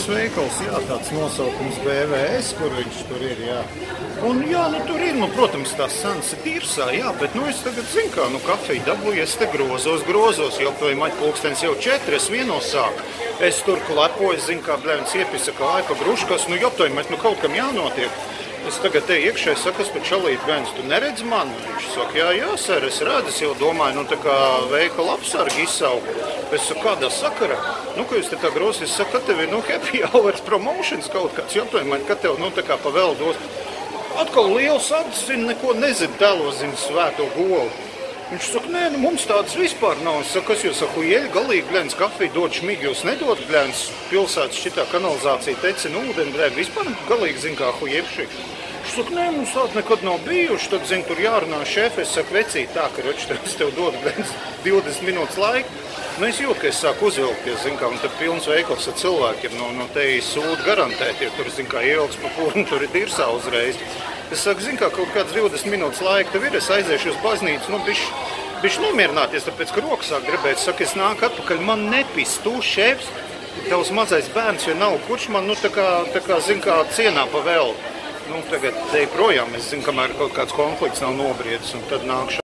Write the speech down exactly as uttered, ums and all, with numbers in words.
pilns veikals, jā, tāds nosaukums B V S, kur viņš tur ir, jā. Un jā, nu tur ir, nu, protams, tās cenas ir Tirsā, jā, bet, nu, es tagad zinu, kā, nu, kafiju dabūju, es te grozos, grozos, jau to ir maļ pulkstens jau četri, es vienos sāku. Es tur klepoju, zinu, kā bļēvins iepisa kāju pa gruškas, nu, joptoju, bet, nu, kaut kam jānotiek. Es tagad te iekšē saku, es pat šalīt, bļēvins, tu neredz mani? Viņš saka, jā, jā, sēr, es redzu, es jau domāju, nu, tā kā veikala apsargi izsauku. Es saku, kādā sakarā? Nu, ka jūs te tā grozi, es saku, ka tev ir, nu, happy hours promotions kaut kāds, joptoju, man, ka tev, nu, tā kā pa vēl dos. Atkal liels atzina, neko nezinu, tēlo zinu svēto golu. Viņš saka, nē, nu mums tādas vispār nav. Es saku, kas jūs saku, ieļi, galīgi, bļēns, kafiju dod šmīgi, jūs nedod, bļēns, pilsētas šitā kanalizācija tecina ūdeni, bļēn, vispār galīgi zinu, kā hujepši. Viņš saka, nē, mums tāda nekad nav bijuši, tad, zinu, tur jārunā šefi, es saku, vecīt, tā, ka roči, es tev dodu, bļēns, divdesmit minūtes laika. Nu, es jūtu, ka es sāku uzvilkties, zinu, kā, un tad pilns veikals ar cilvēkiem no, no te sūdu garantēt, jo tur, zinu, kā ievilks pa pūru, un tur ir Tirsā uzreiz. Es saku, zinu, kā kaut kāds divdesmit minūtes laika tev ir, es aiziešu uz baznīcu, nu, bišķi, bišķi nomierināties, tāpēc, ka rokas sāk gribēt. Es saku, es nāku atpakaļ, man nepis, tu šefs, tavs mazais bērns, jo nav, kurš man, nu, tā kā, tā kā, zinu, kā cienā pa vēl. Nu, tagad te projām, es zinu, kamēr kaut kāds konflikts nav nobriedis, un tad nākšu.